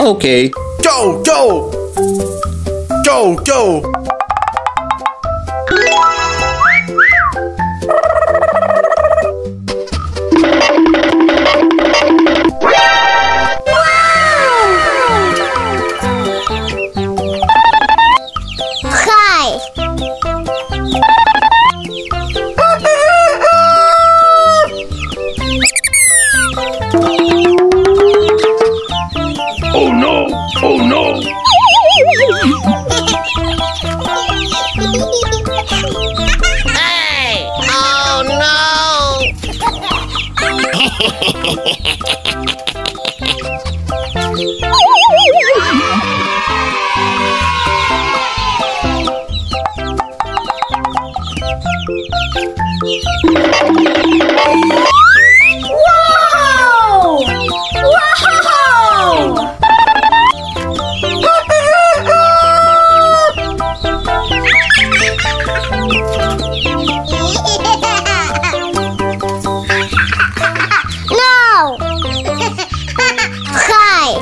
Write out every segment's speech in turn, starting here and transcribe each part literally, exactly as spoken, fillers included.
Okay. Go, go! Go, go! Oh no! Oh no! Hey! Oh Wow! Wow! no! Hi!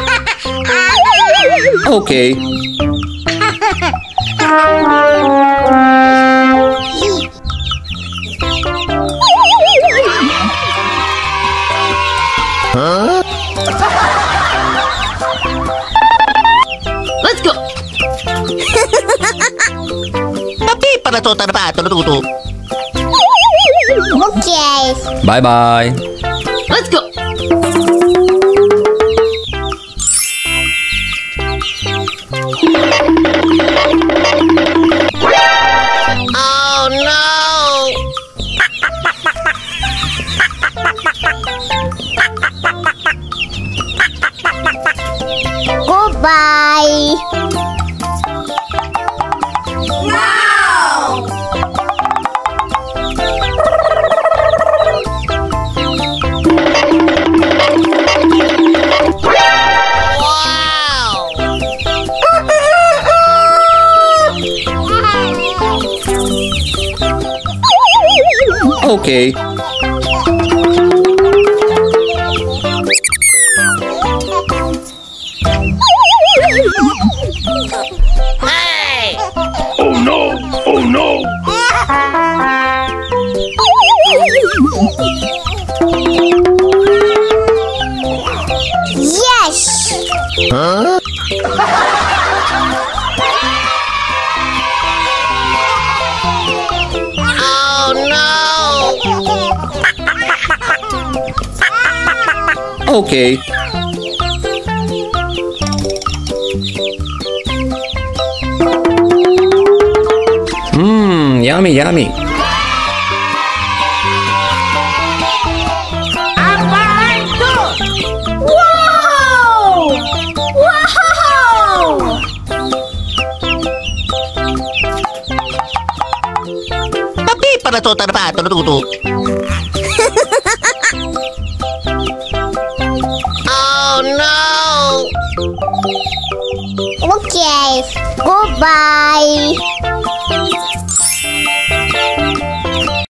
Okay. Huh? Let's go! Tapi pada tu tak dapat tu tu. Okay. Bye bye. Let's go! Oh no! Goodbye. Wow! Wow! Okay. Hey! Oh no! Oh no! Yes! Huh? Oh no! Okay. Mmm, yummy, yummy. Wow! Wow! Tapi pada tu tak dapat tu tu. Oh no! Okay, goodbye.